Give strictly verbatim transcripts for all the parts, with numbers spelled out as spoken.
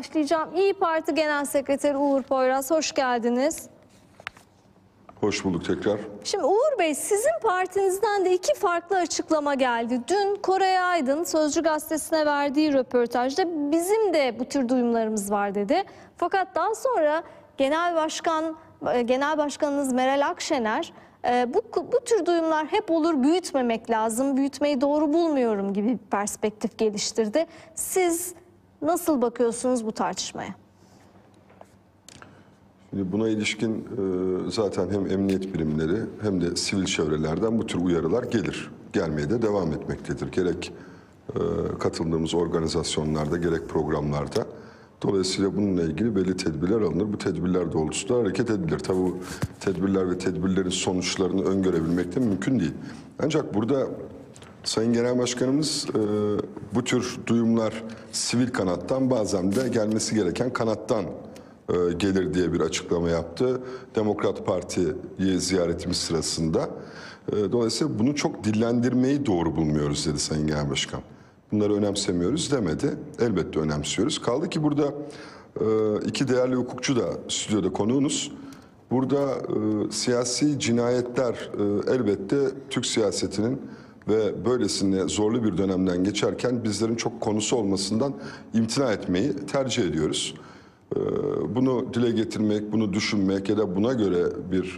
Başlayacağım. İYİ Parti Genel Sekreteri Uğur Poyraz, hoş geldiniz. Hoş bulduk tekrar. Şimdi Uğur Bey, sizin partinizden de iki farklı açıklama geldi. Dün Koray Aydın Sözcü Gazetesi'ne verdiği röportajda bizim de bu tür duyumlarımız var dedi. Fakat daha sonra Genel Başkan, Genel Başkanınız Meral Akşener bu, bu tür duyumlar hep olur, büyütmemek lazım, büyütmeyi doğru bulmuyorum gibi bir perspektif geliştirdi. Siz nasıl bakıyorsunuz bu tartışmaya? Şimdi buna ilişkin zaten hem emniyet birimleri hem de sivil çevrelerden bu tür uyarılar gelir. Gelmeye de devam etmektedir. Gerek katıldığımız organizasyonlarda gerek programlarda. Dolayısıyla bununla ilgili belli tedbirler alınır. Bu tedbirler doğrultusunda hareket edilir. Tabii bu tedbirler ve tedbirlerin sonuçlarını öngörebilmek de mümkün değil. Ancak burada Sayın Genel Başkanımız e, bu tür duyumlar sivil kanattan bazen de gelmesi gereken kanattan e, gelir diye bir açıklama yaptı. Demokrat Parti'yi ziyaretimiz sırasında. E, dolayısıyla bunu çok dillendirmeyi doğru bulmuyoruz dedi Sayın Genel Başkan. Bunları önemsemiyoruz demedi. Elbette önemsiyoruz. Kaldı ki burada e, iki değerli hukukçu da stüdyoda konuğunuz. Burada e, siyasi cinayetler e, elbette Türk siyasetinin ve böylesine zorlu bir dönemden geçerken bizlerin çok konusu olmasından imtina etmeyi tercih ediyoruz. Bunu dile getirmek, bunu düşünmek ya da buna göre bir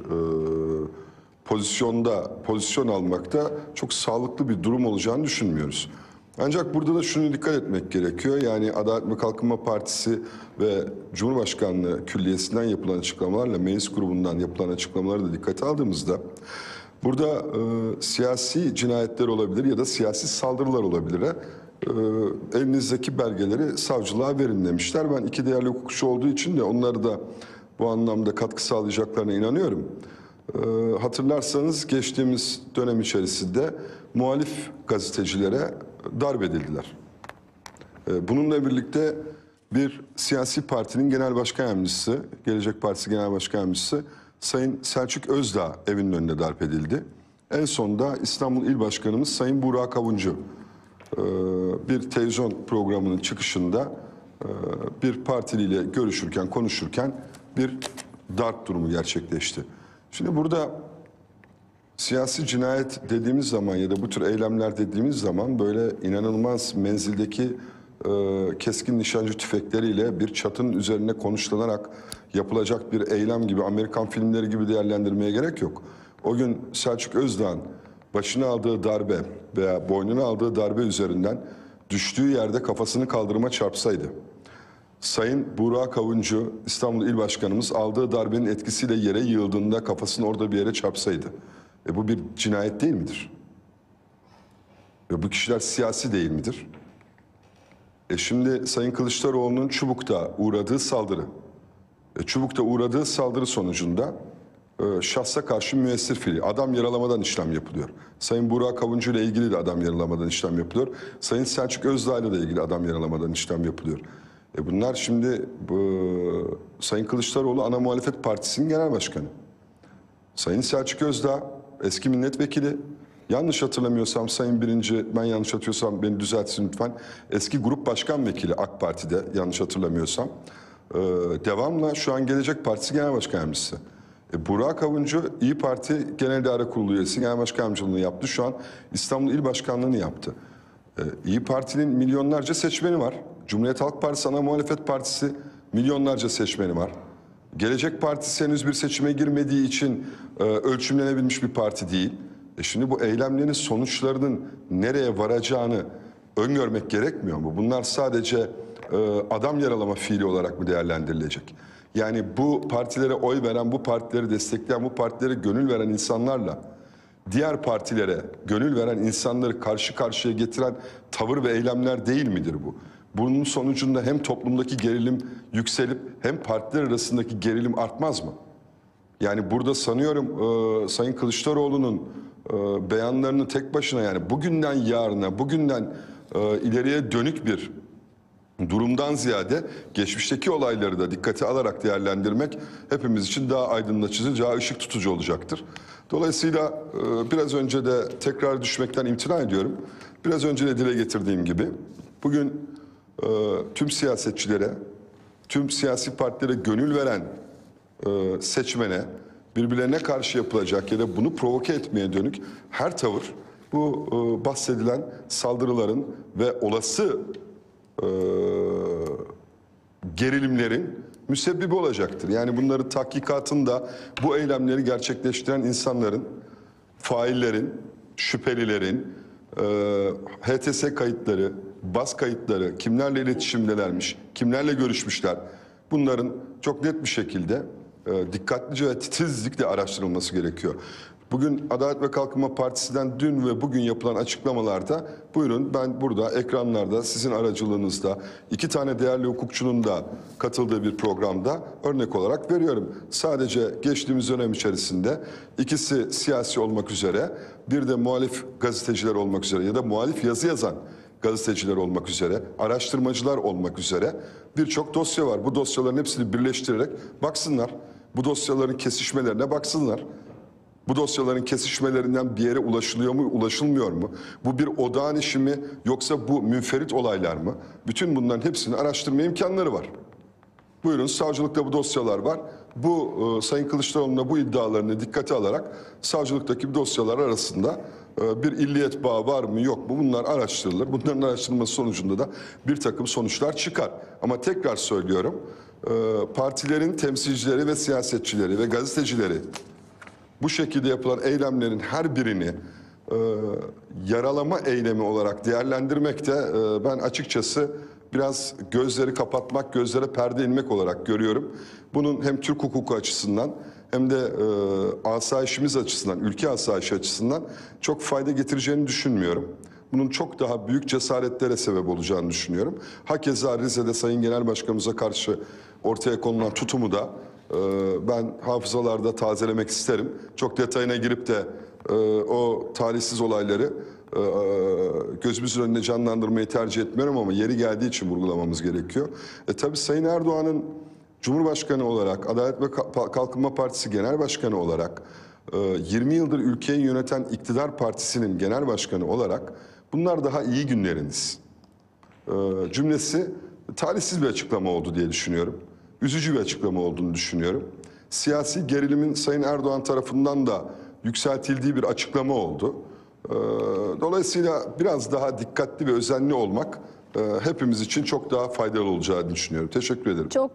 pozisyonda pozisyon almakta çok sağlıklı bir durum olacağını düşünmüyoruz. Ancak burada da şunu dikkat etmek gerekiyor. Yani Adalet ve Kalkınma Partisi ve Cumhurbaşkanlığı Külliyesi'nden yapılan açıklamalarla meclis grubundan yapılan açıklamaları da dikkate aldığımızda burada e, siyasi cinayetler olabilir ya da siyasi saldırılar olabilir. E, elinizdeki belgeleri savcılığa verin demişler. Ben iki değerli hukukçu olduğu için de onları da bu anlamda katkı sağlayacaklarına inanıyorum. E, hatırlarsanız geçtiğimiz dönem içerisinde muhalif gazetecilere darp edildiler. E, bununla birlikte bir siyasi partinin genel başkan yardımcısı, Gelecek Partisi Genel Başkan Yardımcısı Sayın Selçuk Özdağ evinin önünde darp edildi. En sonunda İstanbul İl Başkanımız Sayın Burak Avuncu bir televizyon programının çıkışında bir partiliyle görüşürken, konuşurken bir darp durumu gerçekleşti. Şimdi burada siyasi cinayet dediğimiz zaman ya da bu tür eylemler dediğimiz zaman böyle inanılmaz menzildeki keskin nişancı tüfekleriyle bir çatının üzerine konuşlanarak yapılacak bir eylem gibi, Amerikan filmleri gibi değerlendirmeye gerek yok. O gün Selçuk Özdağ'ın başına aldığı darbe veya boynuna aldığı darbe üzerinden düştüğü yerde kafasını kaldırıma çarpsaydı, Sayın Burak Avuncu, İstanbul İl Başkanımız aldığı darbenin etkisiyle yere yığıldığında kafasını orada bir yere çarpsaydı, e bu bir cinayet değil midir? Ve bu kişiler siyasi değil midir? E şimdi Sayın Kılıçdaroğlu'nun Çubuk'ta uğradığı saldırı, e Çubuk'ta uğradığı saldırı sonucunda e, şahsa karşı müessir fiili, adam yaralamadan işlem yapılıyor. Sayın Burak Avuncu ile ilgili de adam yaralamadan işlem yapılıyor. Sayın Selçuk Özdağ ile de ilgili adam yaralamadan işlem yapılıyor. E bunlar şimdi bu, Sayın Kılıçdaroğlu ana muhalefet partisinin genel başkanı. Sayın Selçuk Özdağ eski milletvekili. Yanlış hatırlamıyorsam Sayın Birinci, ben yanlış hatırlıyorsam beni düzeltsin lütfen. Eski grup başkan vekili AK Parti'de, yanlış hatırlamıyorsam. Ee, devamla şu an Gelecek Partisi Genel Başkan Yardımcısı. E, Burak Avuncu İYİ Parti Genel İdare Kurulu üyesi, Genel Başkan Yardımcılığını yaptı. Şu an İstanbul İl Başkanlığı'nı yaptı. Ee, İYİ Parti'nin milyonlarca seçmeni var. Cumhuriyet Halk Partisi ana muhalefet partisi milyonlarca seçmeni var. Gelecek Partisi henüz bir seçime girmediği için e, ölçümlenebilmiş bir parti değil. E şimdi bu eylemlerin sonuçlarının nereye varacağını öngörmek gerekmiyor mu? Bunlar sadece e, adam yaralama fiili olarak mı değerlendirilecek? Yani bu partilere oy veren, bu partileri destekleyen, bu partilere gönül veren insanlarla diğer partilere gönül veren insanları karşı karşıya getiren tavır ve eylemler değil midir bu? Bunun sonucunda hem toplumdaki gerilim yükselip hem partiler arasındaki gerilim artmaz mı? Yani burada sanıyorum e, Sayın Kılıçdaroğlu'nun e, beyanlarını tek başına, yani bugünden yarına, bugünden e, ileriye dönük bir durumdan ziyade geçmişteki olayları da dikkate alarak değerlendirmek hepimiz için daha aydınlatıcı, daha ışık tutucu olacaktır. Dolayısıyla e, biraz önce de tekrar düşmekten imtina ediyorum. Biraz önce de dile getirdiğim gibi bugün e, tüm siyasetçilere tüm siyasi partilere gönül veren e, seçmene birbirlerine karşı yapılacak ya da bunu provoke etmeye dönük her tavır bu e, bahsedilen saldırıların ve olası e, gerilimlerin müsebbibi olacaktır. Yani bunların tahkikatında bu eylemleri gerçekleştiren insanların, faillerin, şüphelilerin, e, H T S kayıtları, baz kayıtları, kimlerle iletişimdelermiş, kimlerle görüşmüşler, bunların çok net bir şekilde e, dikkatlice ve titizlikle araştırılması gerekiyor. Bugün Adalet ve Kalkınma Partisi'den dün ve bugün yapılan açıklamalarda buyurun ben burada ekranlarda sizin aracılığınızda iki tane değerli hukukçunun da katıldığı bir programda örnek olarak veriyorum. Sadece geçtiğimiz dönem içerisinde ikisi siyasi olmak üzere bir de muhalif gazeteciler olmak üzere ya da muhalif yazı yazan gazeteciler olmak üzere, araştırmacılar olmak üzere birçok dosya var. Bu dosyaların hepsini birleştirerek baksınlar. Bu dosyaların kesişmelerine baksınlar. Bu dosyaların kesişmelerinden bir yere ulaşılıyor mu, ulaşılmıyor mu? Bu bir odağın işi mi yoksa bu münferit olaylar mı? Bütün bunların hepsini araştırma imkanları var. Buyurun savcılıkta bu dosyalar var. Bu e, Sayın Kılıçdaroğlu'na bu iddialarını dikkate alarak savcılıktaki bu dosyalar arasında e, bir illiyet bağı var mı yok mu bunlar araştırılır. Bunların araştırılması sonucunda da bir takım sonuçlar çıkar. Ama tekrar söylüyorum e, partilerin temsilcileri ve siyasetçileri ve gazetecileri bu şekilde yapılan eylemlerin her birini e, yaralama eylemi olarak değerlendirmekte e, ben açıkçası biraz gözleri kapatmak, gözlere perde inmek olarak görüyorum. Bunun hem Türk hukuku açısından hem de e, asayişimiz açısından, ülke asayişi açısından çok fayda getireceğini düşünmüyorum. Bunun çok daha büyük cesaretlere sebep olacağını düşünüyorum. Hakeza Rize'de Sayın Genel Başkanımıza karşı ortaya konulan tutumu da e, ben hafızalarda tazelemek isterim. Çok detayına girip de e, o talihsiz olayları e, gözümüzün önüne canlandırmayı tercih etmiyorum ama yeri geldiği için vurgulamamız gerekiyor. E tabii Sayın Erdoğan'ın Cumhurbaşkanı olarak, Adalet ve Kalkınma Partisi Genel Başkanı olarak, yirmi yıldır ülkeyi yöneten iktidar partisinin genel başkanı olarak bunlar daha iyi günleriniz cümlesi talihsiz bir açıklama oldu diye düşünüyorum. Üzücü bir açıklama olduğunu düşünüyorum. Siyasi gerilimin Sayın Erdoğan tarafından da yükseltildiği bir açıklama oldu. Dolayısıyla biraz daha dikkatli ve özenli olmak hepimiz için çok daha faydalı olacağını düşünüyorum. Teşekkür ederim. Çok